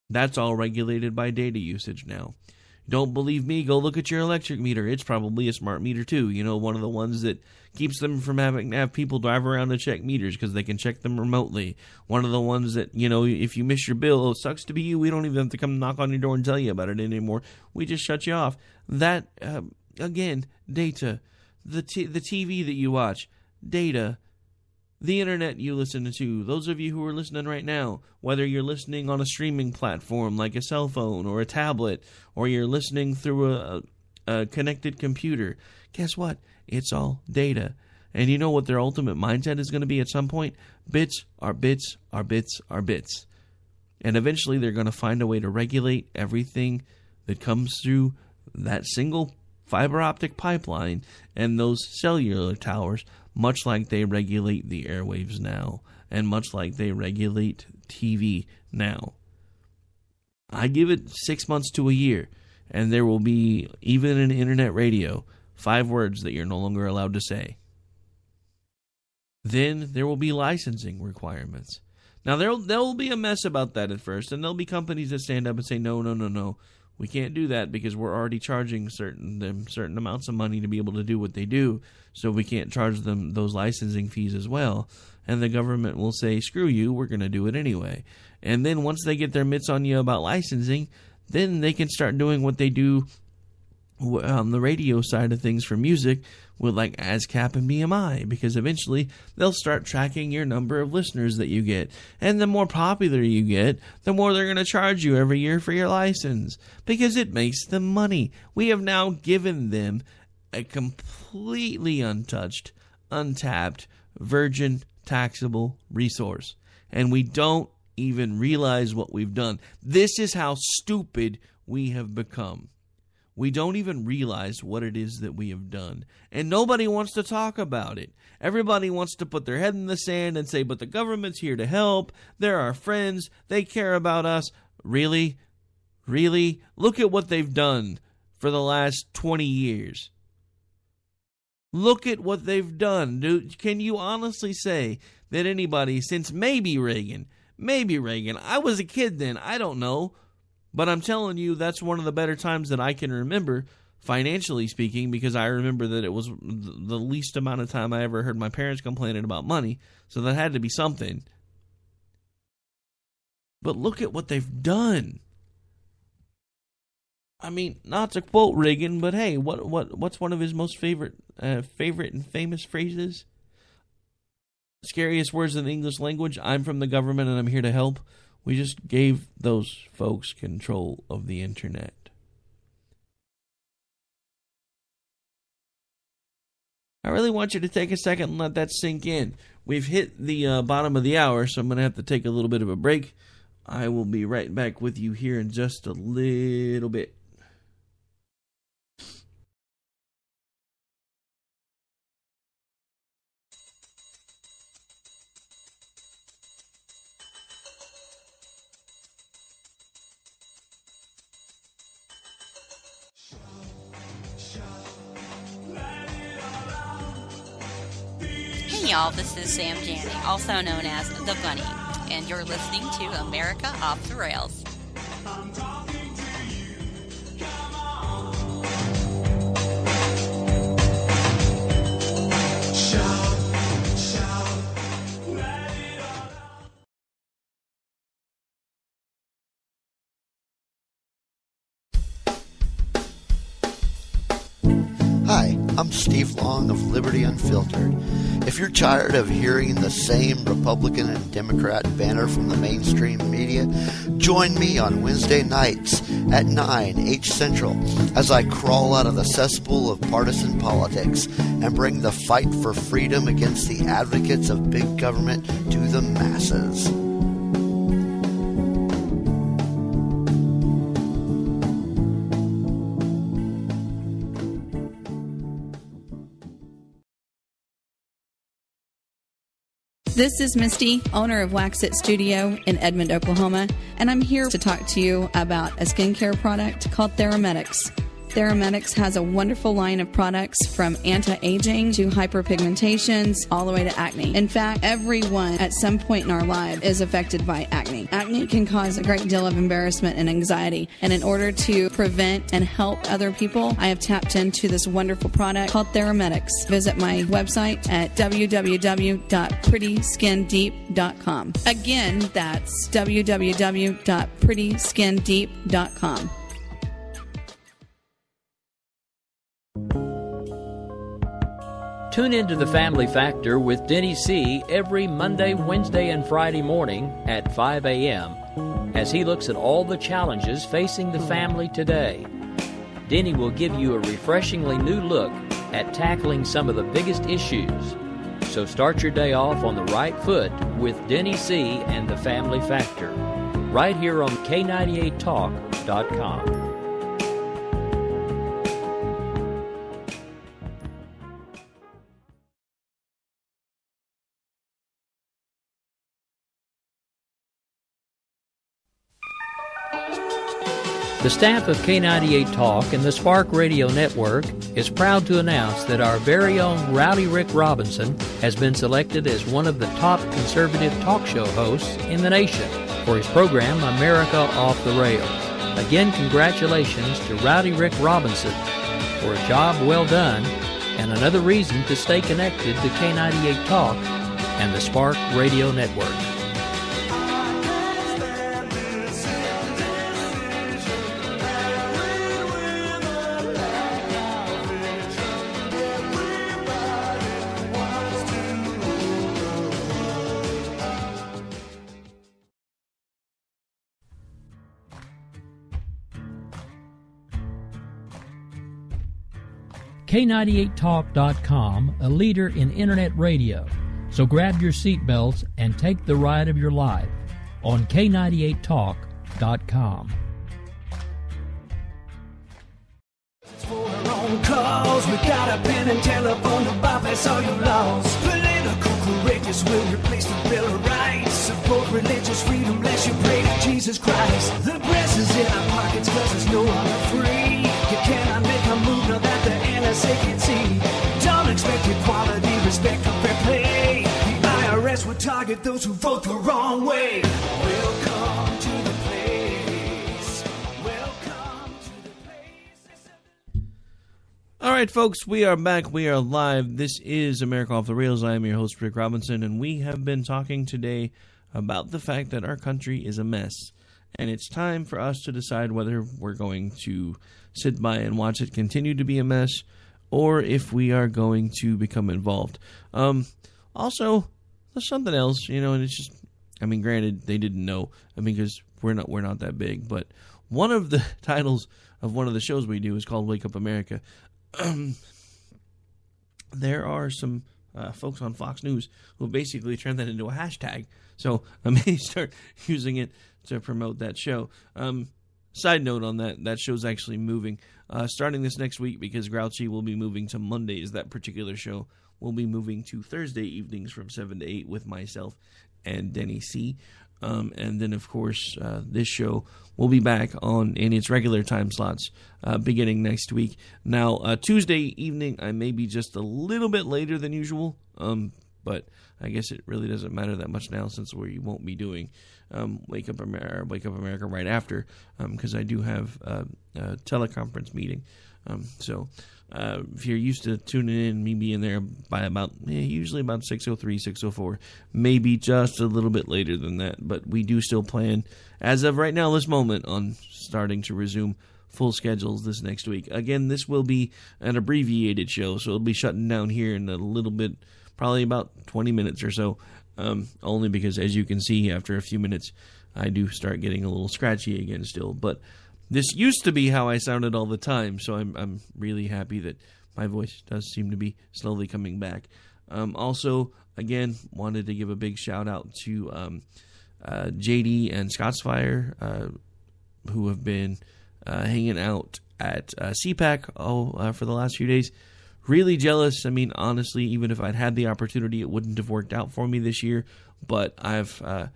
That's all regulated by data usage now. Don't believe me? Go look at your electric meter. It's probably a smart meter too. You know, one of the ones that keeps them from having to have people drive around to check meters because they can check them remotely. One of the ones that, you know, if you miss your bill, oh, it sucks to be you. We don't even have to come knock on your door and tell you about it anymore. We just shut you off. That, uh, again, data. The t- the T V that you watch, data. The internet you listen to, those of you who are listening right now, whether you're listening on a streaming platform like a cell phone or a tablet, or you're listening through a, a connected computer, guess what? It's all data. And you know what their ultimate mindset is going to be at some point? Bits are bits are bits are bits. And eventually they're going to find a way to regulate everything that comes through that single fiber optic pipeline and those cellular towers, much like they regulate the airwaves now, and much like they regulate T V now. I give it six months to a year, and there will be, even in internet radio, five words that you're no longer allowed to say. Then there will be licensing requirements. Now, there will be a mess about that at first, and there'll be companies that stand up and say, no, no, no, no. We can't do that because we're already charging certain them certain amounts of money to be able to do what they do, so we can't charge them those licensing fees as well. And the government will say, screw you, we're going to do it anyway. And then once they get their mitts on you about licensing, then they can start doing what they do on the radio side of things for music with like ASCAP and B M I, because eventually they'll start tracking your number of listeners that you get. And the more popular you get, the more they're going to charge you every year for your license, because it makes them money. We have now given them a completely untouched, untapped, virgin taxable resource. And we don't even realize what we've done. This is how stupid we have become. We don't even realize what it is that we have done. And nobody wants to talk about it. Everybody wants to put their head in the sand and say, but the government's here to help. They're our friends. They care about us. Really? Really? Look at what they've done for the last twenty years. Look at what they've done. Dude, can you honestly say that anybody since maybe Reagan, maybe Reagan, I was a kid then, I don't know, but I'm telling you, that's one of the better times that I can remember, financially speaking, because I remember that it was the least amount of time I ever heard my parents complaining about money, so that had to be something. But look at what they've done. I mean, not to quote Reagan, but hey, what what what's one of his most favorite uh, favorite and famous phrases? Scariest words in the English language, I'm from the government and I'm here to help. We just gave those folks control of the internet. I really want you to take a second and let that sink in. We've hit the uh, bottom of the hour, so I'm going to have to take a little bit of a break. I will be right back with you here in just a little bit. Hey y'all, this is Sam Janney, also known as The Bunny, and you're listening to America Off the Rails. I'm talking to you. Come on. Shout, shout, let it all out. Hi, I'm Steve Long of Liberty Unfiltered. If you're tired of hearing the same Republican and Democrat banner from the mainstream media, join me on Wednesday nights at nine H Central as I crawl out of the cesspool of partisan politics and bring the fight for freedom against the advocates of big government to the masses. This is Misty, owner of Wax It Studio in Edmond, Oklahoma, and I'm here to talk to you about a skincare product called Theramedics. Theramedics has a wonderful line of products from anti-aging to hyperpigmentations all the way to acne. In fact, everyone at some point in our life is affected by acne. Acne can cause a great deal of embarrassment and anxiety, and in order to prevent and help other people, I have tapped into this wonderful product called Theramedics. Visit my website at w w w dot pretty skin deep dot com. Again, that's w w w dot pretty skin deep dot com. Tune into The Family Factor with Denny C. every Monday, Wednesday, and Friday morning at five a.m. as he looks at all the challenges facing the family today. Denny will give you a refreshingly new look at tackling some of the biggest issues. So start your day off on the right foot with Denny C. and The Family Factor, right here on K ninety-eight talk dot com. The staff of K ninety-eight Talk and the Spark Radio Network is proud to announce that our very own Rowdy Rick Robinson has been selected as one of the top conservative talk show hosts in the nation for his program, America Off the Rails. Again, congratulations to Rowdy Rick Robinson for a job well done and another reason to stay connected to K ninety-eight Talk and the Spark Radio Network. K ninety-eight talk dot com, a leader in internet radio. So grab your seatbelts and take the ride of your life on K ninety-eight talk dot com. Calls, we got a pen and telephone to bypass all your laws. Political correctness will replace the Bill of Rights. Support religious freedom, bless you, pray to Jesus Christ. The press is in our pockets cause it's no longer free. You cannot make a move now that the N S A can see. Don't expect equality, respect or fair play. The I R S will target those who vote the wrong way. Welcome to the place. Welcome to the place. All right, folks, we are back. We are live. This is America Off the Rails. I am your host, Rick Robinson, and we have been talking today about the fact that our country is a mess. And it's time for us to decide whether we're going to sit by and watch it continue to be a mess or if we are going to become involved. Um, also, there's something else, you know, and it's just, I mean, granted, they didn't know, I mean, because we're not, we're not that big, but one of the titles of one of the shows we do is called Wake Up America. Um, there are some uh, folks on Fox News who basically turned that into a hashtag, so I may start using it to promote that show. Um, side note on that, that show's actually moving. Uh, starting this next week, because Grouchy will be moving to Mondays, that particular show will be moving to Thursday evenings from seven to eight with myself and Denny C. Um, and then, of course, uh, this show will be back on in its regular time slots uh, beginning next week. Now, uh, Tuesday evening, I may be just a little bit later than usual, um, but I guess it really doesn't matter that much now since we won't be doing um, Wake Up America, Wake Up America right after, because um, I do have uh, a teleconference meeting. Um, so uh, if you're used to tuning in, me being there by about, eh, usually about six oh three, six oh four, maybe just a little bit later than that. But we do still plan, as of right now, this moment, on starting to resume full schedules this next week. Again, this will be an abbreviated show, so it'll be shutting down here in a little bit, probably about twenty minutes or so, um, only because, as you can see, after a few minutes, I do start getting a little scratchy again still. But this used to be how I sounded all the time, so I'm I'm really happy that my voice does seem to be slowly coming back. Um, also, again, wanted to give a big shout-out to um, uh, J D and Scottsfire, uh, who have been uh, hanging out at uh, C PAC oh, uh, for the last few days. Really jealous. I mean, honestly, even if I'd had the opportunity, it wouldn't have worked out for me this year. But I've uh,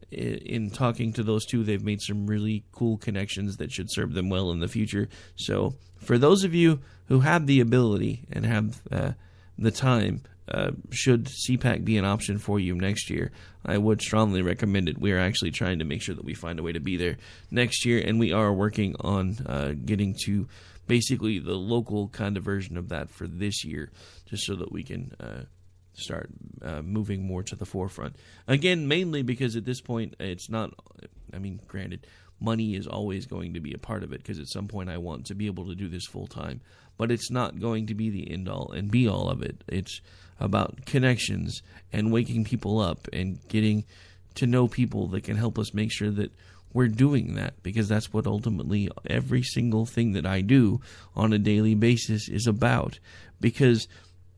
in talking to those two, they've made some really cool connections that should serve them well in the future. So for those of you who have the ability and have uh, the time, uh, should C PAC be an option for you next year, I would strongly recommend it. We are actually trying to make sure that we find a way to be there next year, and we are working on uh, getting to basically the local kind of version of that for this year, just so that we can uh, start uh, moving more to the forefront. Again, mainly because at this point, it's not, I mean, granted, money is always going to be a part of it, because at some point I want to be able to do this full time, but it's not going to be the end all and be all of it. It's about connections and waking people up and getting to know people that can help us make sure that we're doing that, because that's what ultimately every single thing that I do on a daily basis is about. Because,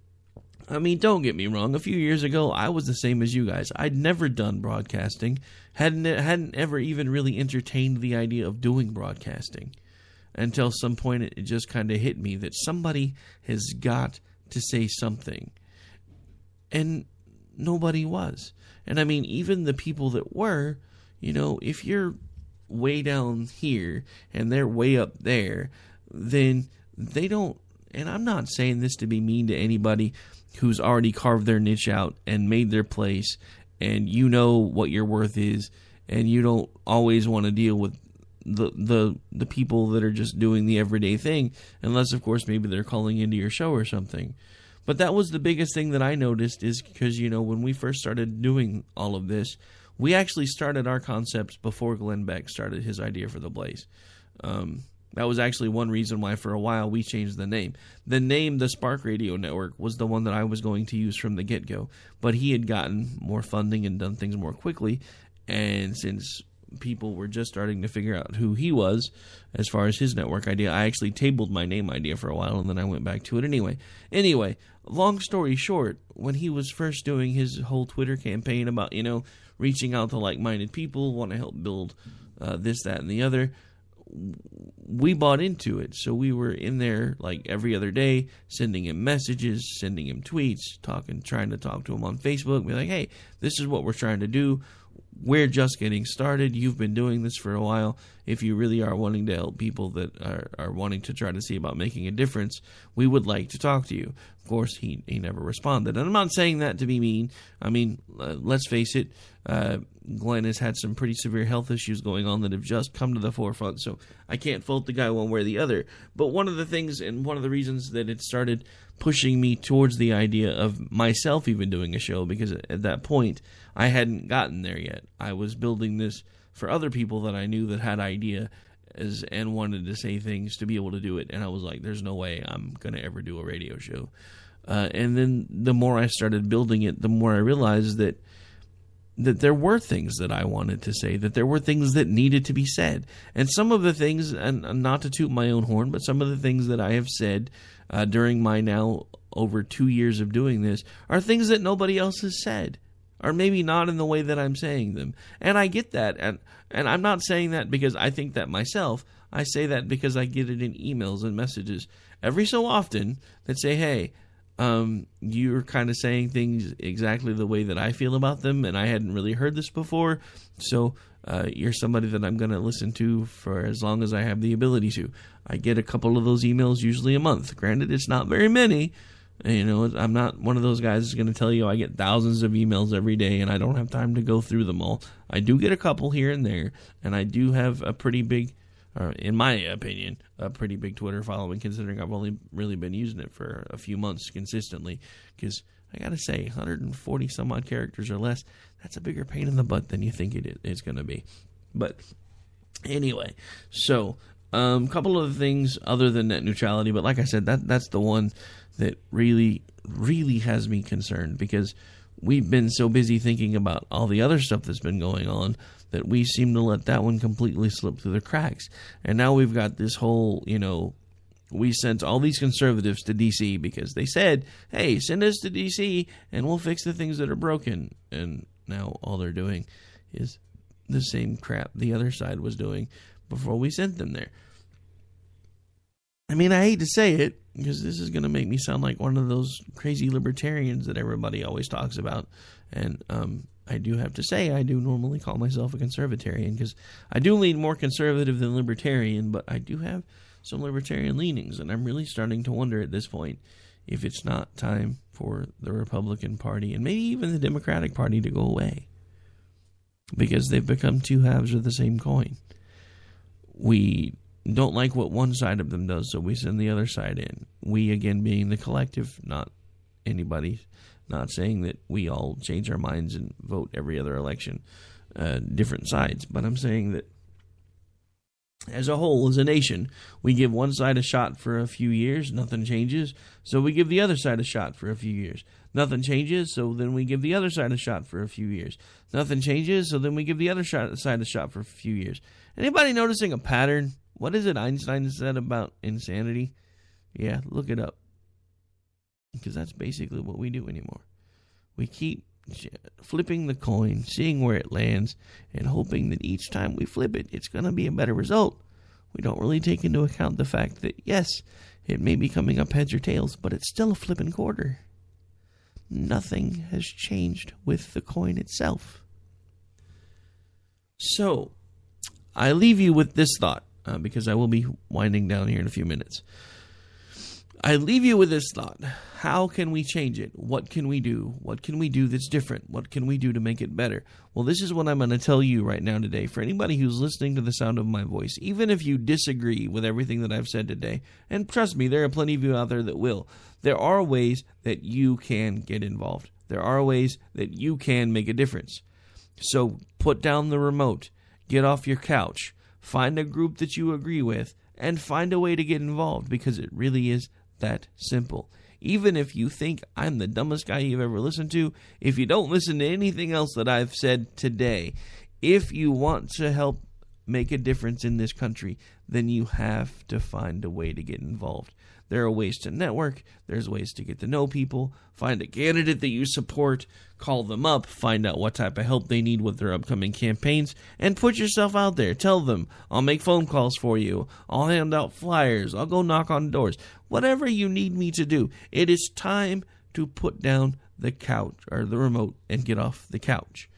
I mean, don't get me wrong, a few years ago, I was the same as you guys. I'd never done broadcasting, hadn't hadn't ever even really entertained the idea of doing broadcasting, until some point it just kind of hit me that somebody has got to say something. And nobody was. And I mean, even the people that were, you know, if you're way down here and they're way up there, then they don't, and I'm not saying this to be mean to anybody who's already carved their niche out and made their place, and you know what your worth is, and you don't always want to deal with the the the people that are just doing the everyday thing, unless of course maybe they're calling into your show or something. But that was the biggest thing that I noticed, is because, you know, when we first started doing all of this, we actually started our concepts before Glenn Beck started his idea for the Blaze. Um, that was actually one reason why for a while we changed the name. The name, the Spark Radio Network, was the one that I was going to use from the get-go. But he had gotten more funding and done things more quickly. And since people were just starting to figure out who he was as far as his network idea, I actually tabled my name idea for a while, and then I went back to it anyway. Anyway, long story short, when he was first doing his whole Twitter campaign about, you know, reaching out to like-minded people, want to help build uh, this, that, and the other, we bought into it. So we were in there like every other day, sending him messages, sending him tweets, talking, trying to talk to him on Facebook, be like, hey, this is what we're trying to do. We're just getting started. You've been doing this for a while. If you really are wanting to help people that are, are wanting to try to see about making a difference, we would like to talk to you. Of course, he, he never responded. And I'm not saying that to be mean. I mean, uh, let's face it, uh, Glenn has had some pretty severe health issues going on that have just come to the forefront, so I can't fault the guy one way or the other. But one of the things, and one of the reasons that it started pushing me towards the idea of myself even doing a show, because at that point, I hadn't gotten there yet. I was building this for other people that I knew that had ideas and wanted to say things to be able to do it. And I was like, there's no way I'm going to ever do a radio show. Uh, and then the more I started building it, the more I realized that that there were things that I wanted to say, that there were things that needed to be said. And some of the things, and not to toot my own horn, but some of the things that I have said uh, during my now over two years of doing this are things that nobody else has said. Or maybe not in the way that I'm saying them. And I get that. And and I'm not saying that because I think that myself. I say that because I get it in emails and messages every so often that say, hey, um, you're kind of saying things exactly the way that I feel about them, and I hadn't really heard this before. So uh, you're somebody that I'm going to listen to for as long as I have the ability to. I get a couple of those emails usually a month. Granted, it's not very many. You know, I'm not one of those guys that's going to tell you I get thousands of emails every day and I don't have time to go through them all. I do get a couple here and there, and I do have a pretty big, or in my opinion, a pretty big Twitter following, considering I've only really been using it for a few months consistently. Because I got to say, one hundred forty some odd characters or less, that's a bigger pain in the butt than you think it is going to be. But anyway, so a um, couple of things other than net neutrality, but like I said, that that's the one that really, really has me concerned, because we've been so busy thinking about all the other stuff that's been going on that we seem to let that one completely slip through the cracks. And now we've got this whole, you know, we sent all these conservatives to D C because they said, hey, send us to D C and we'll fix the things that are broken. And now all they're doing is the same crap the other side was doing before we sent them there. I mean, I hate to say it, because this is going to make me sound like one of those crazy libertarians that everybody always talks about. And um, I do have to say, I do normally call myself a conservatarian because I do lean more conservative than libertarian, but I do have some libertarian leanings, and I'm really starting to wonder at this point if it's not time for the Republican Party and maybe even the Democratic Party to go away, because they've become two halves of the same coin. We don't like what one side of them does, so we send the other side in. We, again, being the collective, not anybody. Not saying that we all change our minds and vote every other election, uh, different sides. But I'm saying that as a whole, as a nation, we give one side a shot for a few years, nothing changes, so we give the other side a shot for a few years. Nothing changes, so then we give the other side a shot for a few years. Nothing changes, so then we give the other side a shot for a few years. Anybody noticing a pattern? What is it Einstein said about insanity? Yeah, look it up. Because that's basically what we do anymore. We keep flipping the coin, seeing where it lands, and hoping that each time we flip it, it's going to be a better result. We don't really take into account the fact that, yes, it may be coming up heads or tails, but it's still a flipping quarter. Nothing has changed with the coin itself. So, I leave you with this thought, uh, because I will be winding down here in a few minutes. I leave you with this thought. How can we change it? What can we do? What can we do that's different? What can we do to make it better? Well, this is what I'm going to tell you right now today. For anybody who's listening to the sound of my voice, even if you disagree with everything that I've said today, and trust me, there are plenty of you out there that will, there are ways that you can get involved. There are ways that you can make a difference. So put down the remote, get off your couch, find a group that you agree with, and find a way to get involved, because it really is that simple. Even if you think I'm the dumbest guy you've ever listened to, if you don't listen to anything else that I've said today, if you want to help make a difference in this country, then you have to find a way to get involved. There are ways to network. There's ways to get to know people. Find a candidate that you support. Call them up. Find out what type of help they need with their upcoming campaigns. And put yourself out there. Tell them, I'll make phone calls for you. I'll hand out flyers. I'll go knock on doors. Whatever you need me to do. It is time to put down the couch or the remote and get off the couch.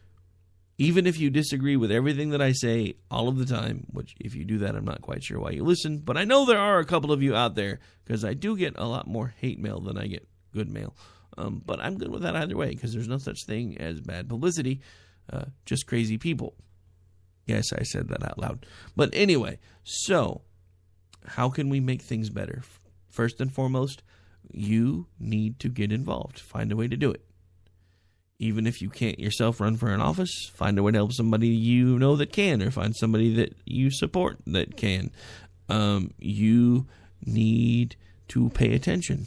Even if you disagree with everything that I say all of the time, which if you do that, I'm not quite sure why you listen, but I know there are a couple of you out there, because I do get a lot more hate mail than I get good mail. Um, but I'm good with that either way, because there's no such thing as bad publicity, uh, just crazy people. Yes, I said that out loud. But anyway, so how can we make things better? First and foremost, you need to get involved. Find a way to do it. Even if you can't yourself run for an office, find a way to help somebody you know that can, or find somebody that you support that can. Um, you need to pay attention.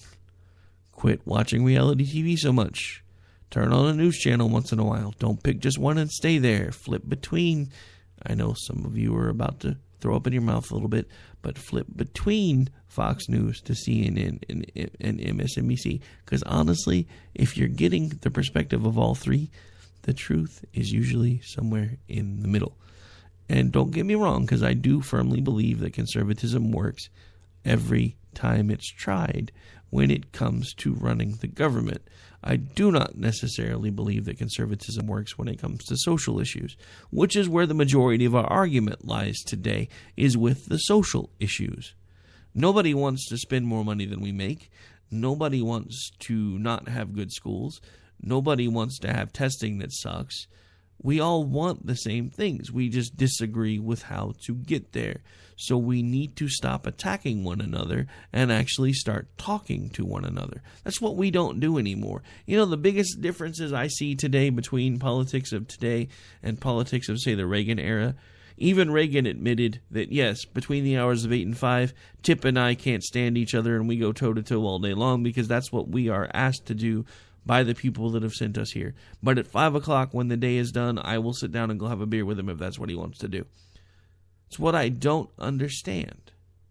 Quit watching reality T V so much. Turn on a news channel once in a while. Don't pick just one and stay there. Flip between. I know some of you are about to throw up in your mouth a little bit, but flip between Fox News to C N N and, and M S N B C. Because honestly, if you're getting the perspective of all three, the truth is usually somewhere in the middle. And don't get me wrong, because I do firmly believe that conservatism works every time it's tried when it comes to running the government. I do not necessarily believe that conservatism works when it comes to social issues, which is where the majority of our argument lies today, is with the social issues. Nobody wants to spend more money than we make. Nobody wants to not have good schools. Nobody wants to have testing that sucks. We all want the same things. We just disagree with how to get there. So we need to stop attacking one another and actually start talking to one another. That's what we don't do anymore. You know, the biggest differences I see today between politics of today and politics of, say, the Reagan era, even Reagan admitted that, yes, between the hours of eight and five, Tip and I can't stand each other and we go toe-to-toe all day long, because that's what we are asked to do by the people that have sent us here. But at five o'clock when the day is done, I will sit down and go have a beer with him if that's what he wants to do. It's what I don't understand.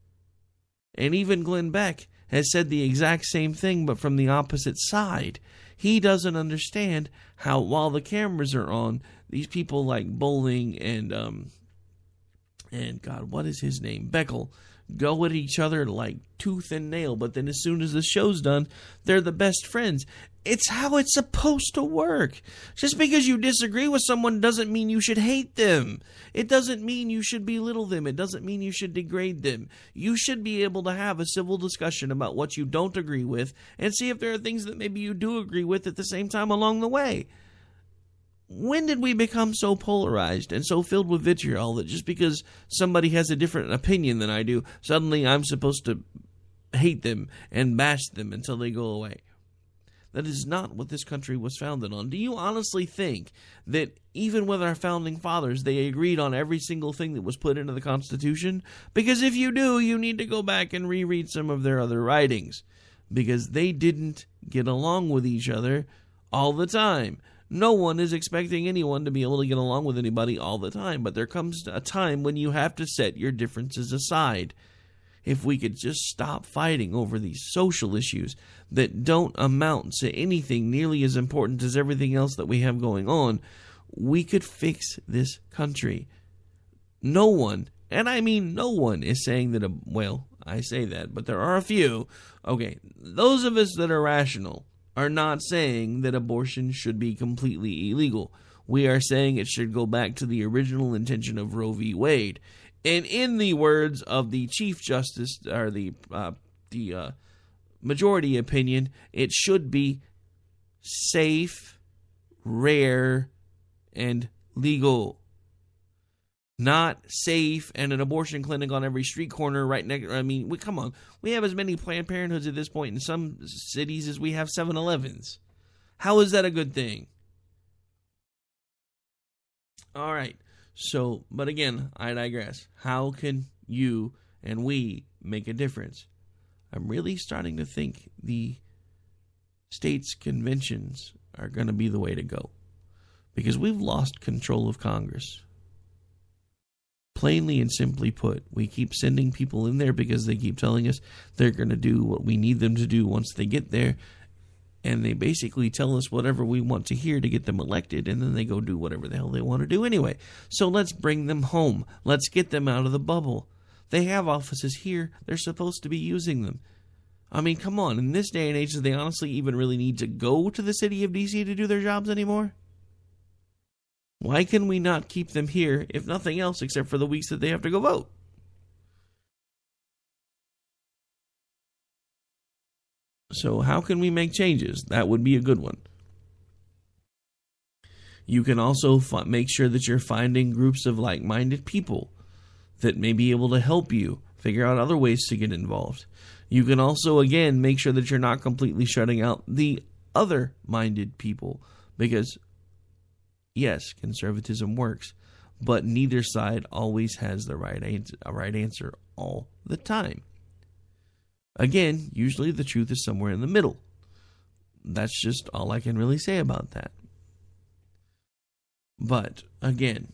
And even Glenn Beck has said the exact same thing, but from the opposite side. He doesn't understand how, while the cameras are on, these people like Bowling and, um, and God, what is his name? Beckel, go at each other like tooth and nail, but then as soon as the show's done, they're the best friends. It's how it's supposed to work. Just because you disagree with someone doesn't mean you should hate them. It doesn't mean you should belittle them. It doesn't mean you should degrade them. You should be able to have a civil discussion about what you don't agree with and see if there are things that maybe you do agree with at the same time along the way. When did we become so polarized and so filled with vitriol that just because somebody has a different opinion than I do, suddenly I'm supposed to hate them and bash them until they go away? That is not what this country was founded on. Do you honestly think that even with our founding fathers, they agreed on every single thing that was put into the Constitution? Because if you do, you need to go back and reread some of their other writings. Because they didn't get along with each other all the time. No one is expecting anyone to be able to get along with anybody all the time. But there comes a time when you have to set your differences aside. If we could just stop fighting over these social issues that don't amount to anything nearly as important as everything else that we have going on, we could fix this country. No one, and I mean no one, is saying that, a, well, I say that, but there are a few. Okay, those of us that are rational are not saying that abortion should be completely illegal. We are saying it should go back to the original intention of Roe v. Wade. And in the words of the Chief Justice, or the uh, the uh, majority opinion, it should be safe, rare, and legal. Not safe and an abortion clinic on every street corner right next. I mean, we, come on. We have as many Planned Parenthoods at this point in some cities as we have seven elevens. How is that a good thing? All right. So, but again, I digress. How can you and we make a difference? I'm really starting to think the states' conventions are going to be the way to go. Because we've lost control of Congress. Plainly and simply put, we keep sending people in there because they keep telling us they're going to do what we need them to do once they get there. And they basically tell us whatever we want to hear to get them elected, and then they go do whatever the hell they want to do anyway. So let's bring them home. Let's get them out of the bubble. They have offices here. They're supposed to be using them. I mean, come on. In this day and age, do they honestly even really need to go to the city of D C to do their jobs anymore? Why can we not keep them here, if nothing else, except for the weeks that they have to go vote? So how can we make changes? That would be a good one. You can also f- make sure that you're finding groups of like-minded people that may be able to help you figure out other ways to get involved. You can also, again, make sure that you're not completely shutting out the other-minded people. Because, yes, conservatism works, but neither side always has the right answer, right answer all the time. Again, usually the truth is somewhere in the middle. That's just all I can really say about that. But, again,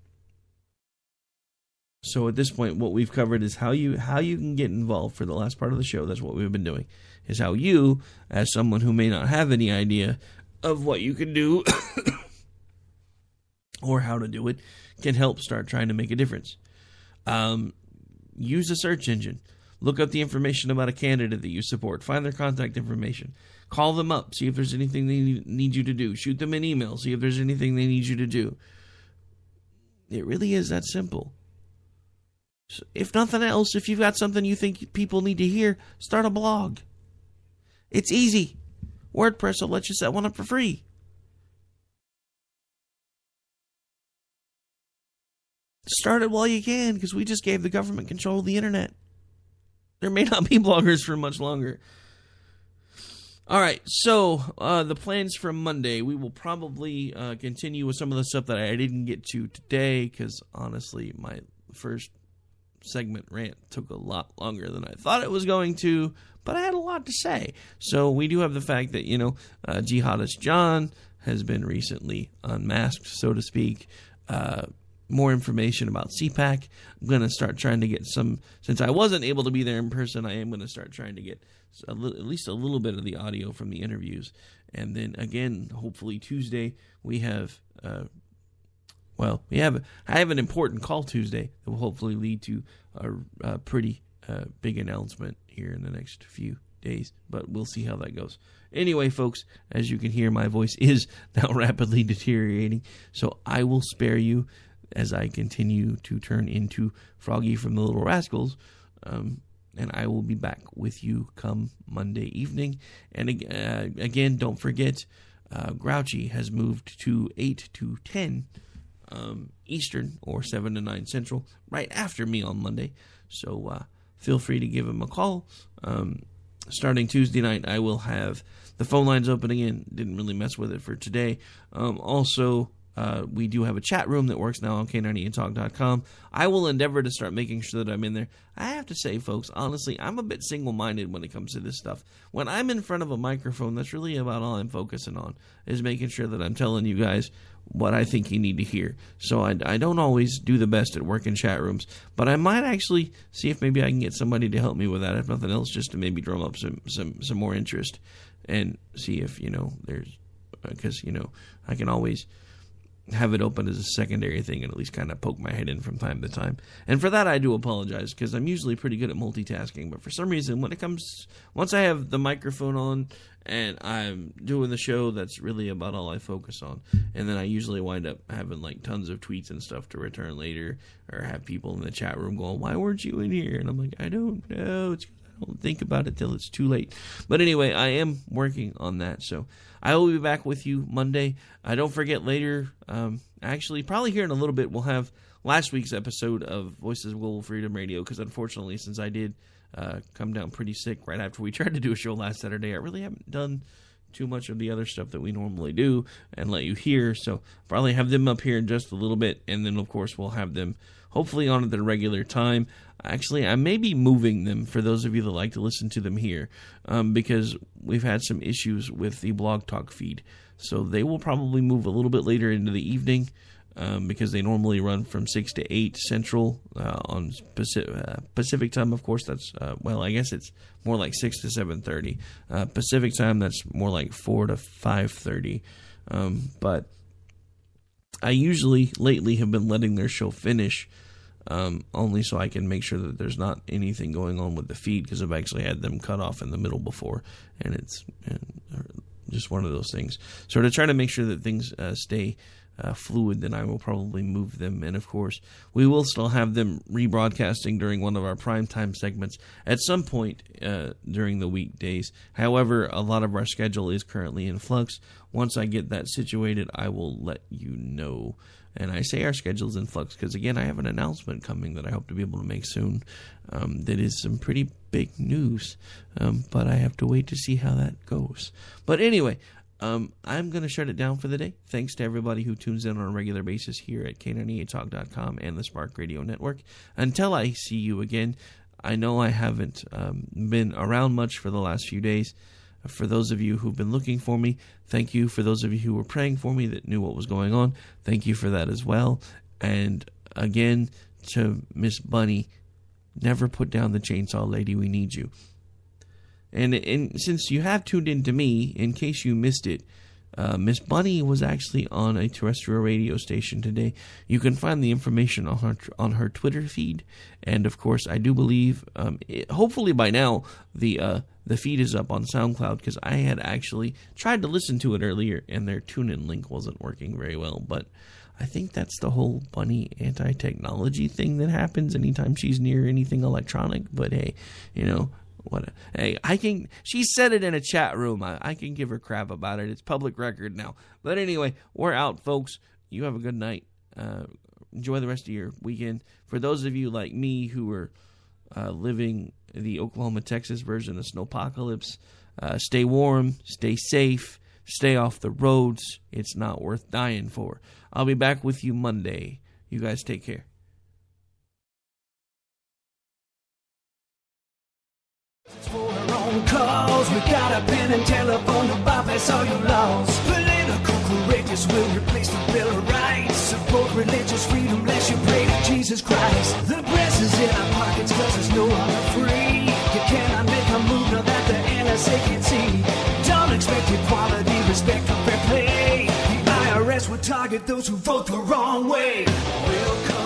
so at this point, what we've covered is how you how you can get involved for the last part of the show. That's what we've been doing. Is how you, as someone who may not have any idea of what you can do or how to do it, can help start trying to make a difference. Um, use a search engine. Look up the information about a candidate that you support. Find their contact information. Call them up. See if there's anything they need you to do. Shoot them an email. See if there's anything they need you to do. It really is that simple. So if nothing else, if you've got something you think people need to hear, start a blog. It's easy. WordPress will let you set one up for free. Start it while you can, because we just gave the government control of the internet. There may not be bloggers for much longer. All right, so uh, the plans for Monday. We will probably uh, continue with some of the stuff that I didn't get to today, because honestly, my first segment rant took a lot longer than I thought it was going to, but I had a lot to say. So we do have the fact that, you know, uh, Jihadi John has been recently unmasked, so to speak. Uh More information about C PAC. I'm going to start trying to get some, since I wasn't able to be there in person, I am going to start trying to get a li- at least a little bit of the audio from the interviews. And then again, hopefully Tuesday, we have, uh, well, we have, I have an important call Tuesday that will hopefully lead to a, a pretty uh, big announcement here in the next few weekdays, but we'll see how that goes. Anyway, folks, as you can hear, my voice is now rapidly deteriorating, so I will spare you as I continue to turn into Froggy from the Little Rascals, um, and I will be back with you come Monday evening. And uh, again, don't forget, uh, Grouchy has moved to eight to ten um, Eastern, or seven to nine Central, right after me on Monday, so uh, feel free to give him a call. Um, starting Tuesday night, I will have the phone lines open again. Didn't really mess with it for today. Um, also, Uh, we do have a chat room that works now on K ninety-eight talk dot com. I will endeavor to start making sure that I'm in there. I have to say, folks, honestly, I'm a bit single-minded when it comes to this stuff. When I'm in front of a microphone, that's really about all I'm focusing on, is making sure that I'm telling you guys what I think you need to hear. So I, I don't always do the best at working chat rooms, but I might actually see if maybe I can get somebody to help me with that, if nothing else, just to maybe drum up some, some, some more interest and see if, you know, there's, because, you know, I can always have it open as a secondary thing and at least kind of poke my head in from time to time. And for that, I do apologize, because I'm usually pretty good at multitasking, but for some reason, when it comes, once I have the microphone on and I'm doing the show, that's really about all I focus on. And then I usually wind up having like tons of tweets and stuff to return later, or have people in the chat room going, why weren't you in here? And I'm like, I don't know. It's I don't think about it till it's too late. But anyway, I am working on that. So I will be back with you Monday. I uh, don't forget later, um, actually, probably here in a little bit, we'll have last week's episode of Voices of Global Freedom Radio, because unfortunately, since I did uh, come down pretty sick right after we tried to do a show last Saturday, I really haven't done too much of the other stuff that we normally do and let you hear. So probably have them up here in just a little bit, and then, of course, we'll have them hopefully on at their regular time. Actually, I may be moving them for those of you that like to listen to them here, um, because we've had some issues with the Blog Talk feed. So they will probably move a little bit later into the evening, um, because they normally run from six to eight Central uh, on Pacific, uh, Pacific time. Of course, that's, uh, well, I guess it's more like six to seven thirty. Uh, Pacific time, that's more like four to five thirty. Um, but I usually, lately, have been letting their show finish, Um, only so I can make sure that there's not anything going on with the feed, because I've actually had them cut off in the middle before, and it's uh, just one of those things. So to try to make sure that things uh, stay uh, fluid, then I will probably move them. And of course, we will still have them rebroadcasting during one of our primetime segments at some point uh, during the weekdays. However, a lot of our schedule is currently in flux. Once I get that situated, I will let you know. And I say our schedule's in flux because, again, I have an announcement coming that I hope to be able to make soon. Um, that is some pretty big news, um, but I have to wait to see how that goes. But anyway, um, I'm going to shut it down for the day. Thanks to everybody who tunes in on a regular basis here at K ninety-eight talk dot com and the Spark Radio Network. Until I see you again, I know I haven't um, been around much for the last few days. For those of you who've been looking for me, thank you. For those of you who were praying for me that knew what was going on, thank you for that as well. And again, to Miss Bunny, never put down the chainsaw, lady. We need you. And, and since you have tuned in to me, in case you missed it, uh, Miss Bunny was actually on a terrestrial radio station today. You can find the information on her on her Twitter feed, and of course, I do believe, um, it, hopefully by now, the uh, the feed is up on SoundCloud, because I had actually tried to listen to it earlier, and their tune-in link wasn't working very well. But I think that's the whole Bunny anti-technology thing that happens anytime she's near anything electronic. But hey, you know. What? A, hey, I can. She said it in a chat room. I, I can give her crap about it. It's public record now. But anyway, we're out, folks. You have a good night. Uh, enjoy the rest of your weekend. For those of you like me who are uh, living the Oklahoma, Texas version of Snowpocalypse, uh, stay warm, stay safe, stay off the roads. It's not worth dying for. I'll be back with you Monday. You guys take care. For her own cause, we got a pen and telephone to bypass all your laws. Political correctness will replace the Bill of Rights. Support religious freedom, lest you pray to Jesus Christ. The press is in our pockets cause it's no longer free. You cannot make a move now that the N S A can see. Don't expect equality, respect for fair play. The I R S will target those who vote the wrong way. We'll come